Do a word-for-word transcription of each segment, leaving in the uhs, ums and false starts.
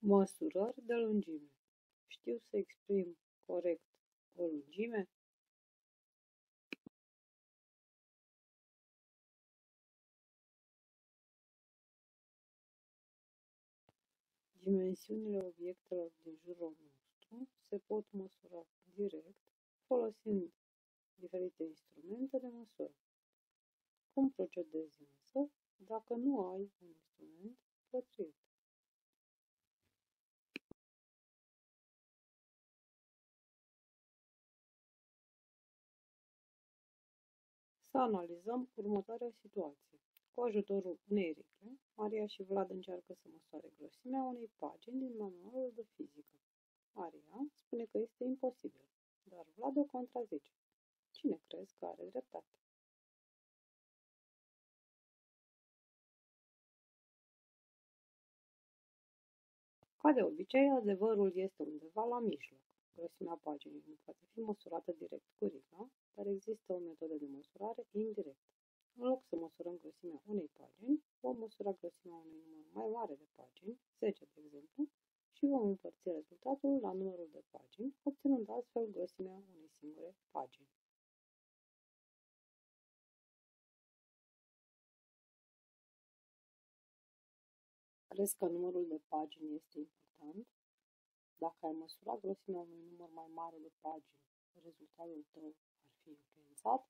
Măsurări de lungime. Știu să exprim corect o lungime? Dimensiunile obiectelor din jurul nostru se pot măsura direct folosind diferite instrumente de măsură. Cum procedezi însă dacă nu ai un instrument potrivit? Să analizăm următoarea situație. Cu ajutorul unei rigle, Maria și Vlad încearcă să măsoare grosimea unei pagini din manualul de fizică. Maria spune că este imposibil, dar Vlad o contrazice. Cine crezi că are dreptate? Ca de obicei, adevărul este undeva la mijloc. Grosimea paginii nu poate fi măsurată direct cu rigla, dar există o metodă de măsurare indirectă. În loc să măsurăm grosimea unei pagini, vom măsura grosimea unui număr mai mare de pagini, zece de exemplu, și vom împărți rezultatul la numărul de pagini, obținând astfel grosimea unei singure pagini. Crezi că numărul de pagini este important? Dacă ai măsura grosimea unui număr mai mare de pagini, rezultatul tău ar fi influențat?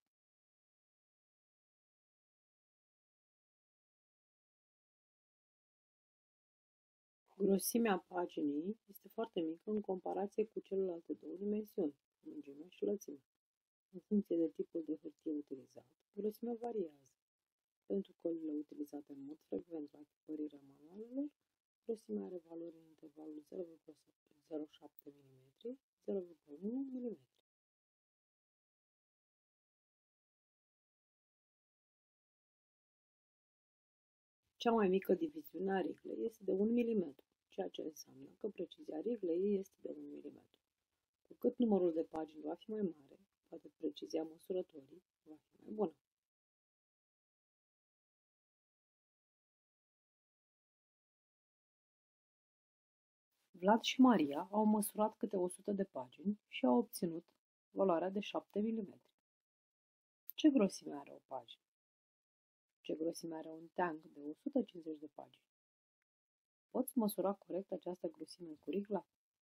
Grosimea paginii este foarte mică în comparație cu celelalte două dimensiuni, lungimea și lățimea. În funcție de tipul de hârtie utilizat, grosimea variază. Pentru colile utilizate în mod frecvent la tipărirea manualelor, grosimea are valori în intervalul zero virgulă zero șapte milimetri - zero virgulă unu milimetri. Cea mai mică diviziune a riglei este de un milimetru, ceea ce înseamnă că precizia riglei este de un milimetru. Cu cât numărul de pagini va fi mai mare, cu atât precizia măsurătorii va fi mai bună. Vlad și Maria au măsurat câte o sută de pagini și au obținut valoarea de șapte milimetri. Ce grosime are o pagină? Ce grosime are un teanc de o sută cincizeci de pagini? Poți măsura corect această grosime cu rigla?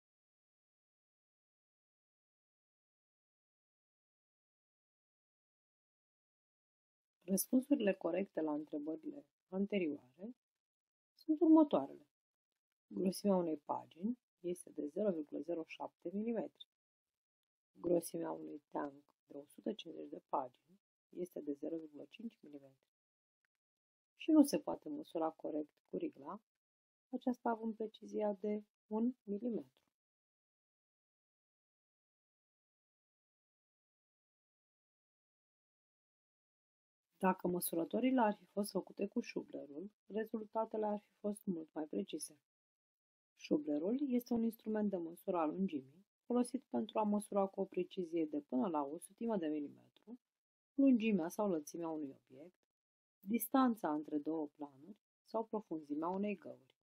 Răspunsurile corecte la întrebările anterioare sunt următoarele. Grosimea unei pagini este de zero virgulă zero șapte milimetri. Grosimea unui teanc de o sută cincizeci de pagini este de zero virgulă cinci milimetri. Și nu se poate măsura corect cu rigla, aceasta având precizia de un milimetru. Dacă măsurătorile ar fi fost făcute cu șublerul, rezultatele ar fi fost mult mai precise. Șublerul este un instrument de măsură a lungimii, folosit pentru a măsura cu o precizie de până la o sutimă de milimetru lungimea sau lățimea unui obiect, distanța între două planuri sau profunzimea unei găuri.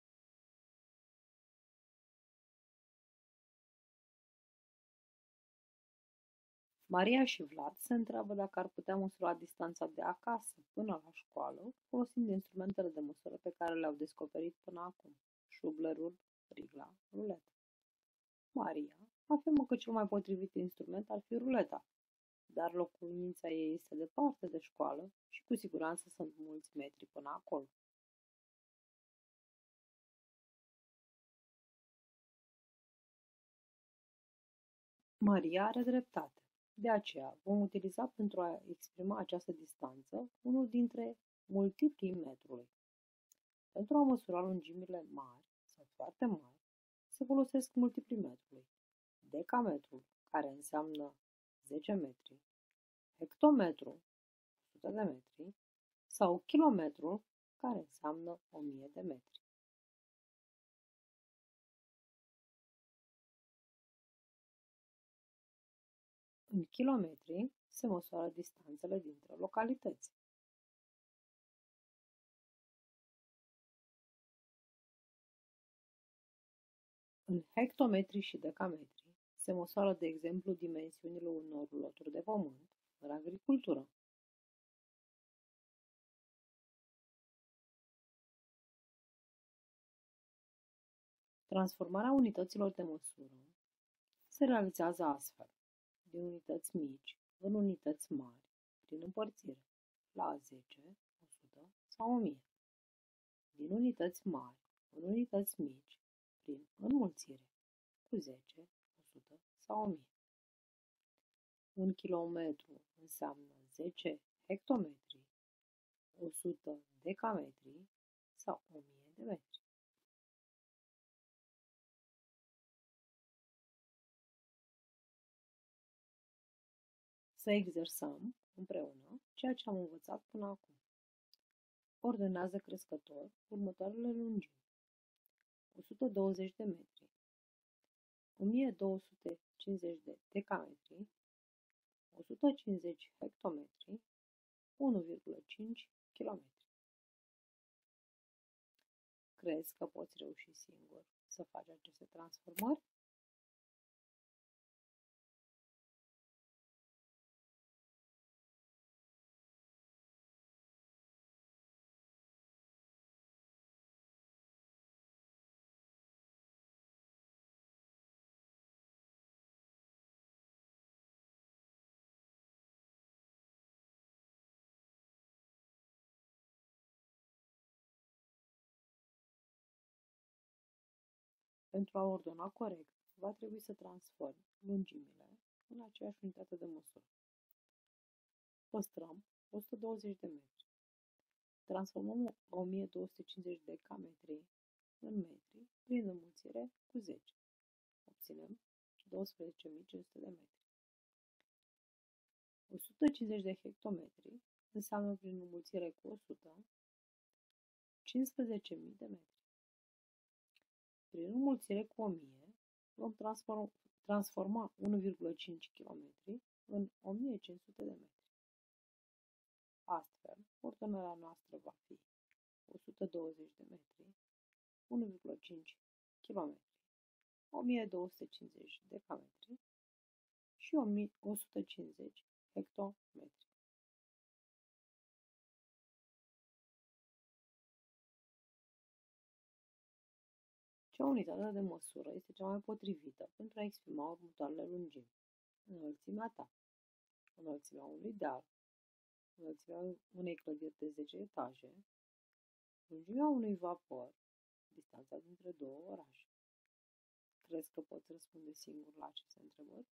Maria și Vlad se întreabă dacă ar putea măsura distanța de acasă până la școală folosind instrumentele de măsură pe care le-au descoperit până acum, șublerul, rigla, ruleta. Maria afirmă că cel mai potrivit instrument ar fi ruleta, dar locuința ei este departe de școală și cu siguranță sunt mulți metri până acolo. Maria are dreptate. De aceea vom utiliza pentru a exprima această distanță unul dintre multiplii metrului. Pentru a măsura lungimile mari sau foarte mari, se folosesc multiplii metrului. Decametrul, care înseamnă zece metri, hectometru, o sută de metri, sau kilometrul, care înseamnă o mie de metri. În kilometri se măsoară distanțele dintre localități. În hectometri și decametri se măsoară, de exemplu, dimensiunile unor loturi de pământ în agricultură. Transformarea unităților de măsură se realizează astfel: din unități mici în unități mari, prin împărțire la zece, o sută sau o mie. Din unități mari în unități mici, prin înmulțire cu zece, o sută sau o mie. Un kilometru înseamnă zece hectometri, o sută decametri sau o mie de metri. Să exersăm împreună ceea ce am învățat până acum. Ordonează crescător următoarele lungimi: o sută douăzeci de metri, o mie două sute cincizeci de decametri, o sută cincizeci hectometri, unu virgulă cinci kilometri. Crezi că poți reuși singur să faci aceste transformări? Pentru a ordona corect, va trebui să transformi lungimile în aceeași unitate de măsură. Păstrăm o sută douăzeci de metri. Transformăm o mie două sute cincizeci de decametri în metri prin înmulțire cu zece. Obținem douăsprezece mii cinci sute de metri. o sută cincizeci de hectometri înseamnă prin înmulțire cu o sută cincisprezece mii de metri. Prin înmulțire cu o mie vom transforma, transforma unu virgulă cinci kilometri în o mie cinci sute de metri. Astfel, ordonarea noastră va fi o sută douăzeci de metri, unu virgulă cinci kilometri, o mie două sute cincizeci de decametri și o sută cincizeci hectometri. Ce unitate de măsură este cea mai potrivită pentru a exprima următoarele lungimi? Înălțimea ta, înălțimea unui deal, înălțimea unei clădiri de zece etaje, lungimea unui vapor, distanța dintre două orașe. Crezi că poți răspunde singur la aceste întrebări?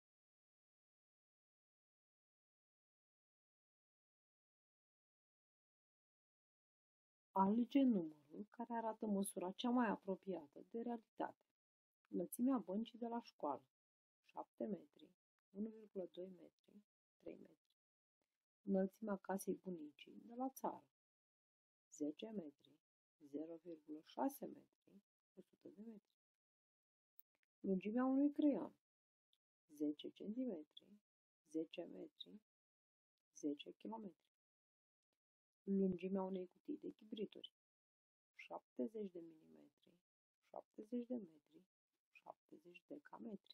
Alege numărul care arată măsura cea mai apropiată de realitate. Înălțimea băncii de la școală, șapte metri, unu virgulă doi metri, trei metri. Înălțimea casei bunicii de la țară, zece metri, zero virgulă șase metri, o sută de metri. Lungimea unui creion, zece centimetri, zece metri, zece kilometri. Lungimea unei cutii de chibrituri, șaptezeci de milimetri, șaptezeci de metri, șaptezeci de decametri.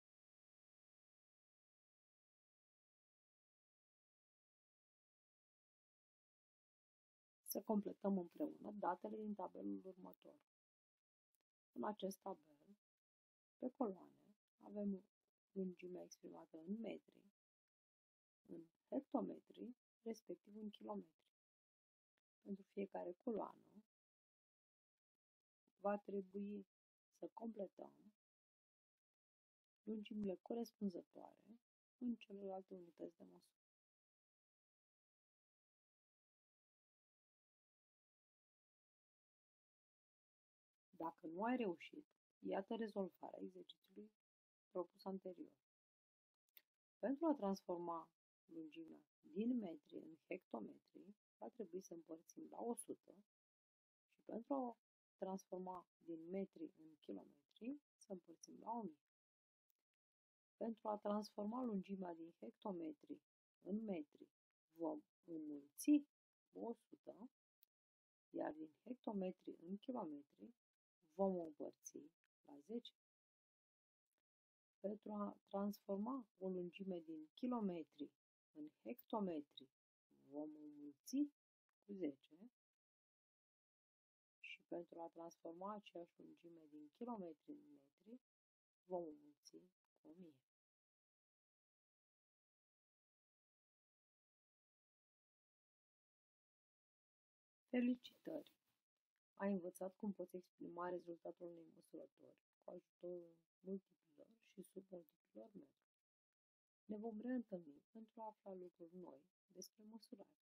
Să completăm împreună datele din tabelul următor. În acest tabel, pe coloane, avem lungimea exprimată în metri, în hectometri, respectiv în kilometri. Pentru fiecare coloană va trebui să completăm lungimile corespunzătoare în celelalte unități de măsură. Dacă nu ai reușit, iată rezolvarea exercițiului propus anterior. Pentru a transforma lungimea din metri în hectometri, va trebui să împărțim la o sută și pentru a transforma din metri în kilometri, să împărțim la o mie. Pentru a transforma lungimea din hectometri în metri, vom înmulți cu o sută, iar din hectometri în kilometri vom împărți la zece. Pentru a transforma o lungime din kilometri în hectometri, vom înmulți cu zece și pentru a transforma aceeași lungime din kilometri în metri, vom înmulți cu o mie. Felicitări! Ai învățat cum poți exprima rezultatul unei măsurători cu ajutorul multiplilor și submultiplilor metri. Ne vom reîntâlni pentru a afla lucruri noi despre măsurare.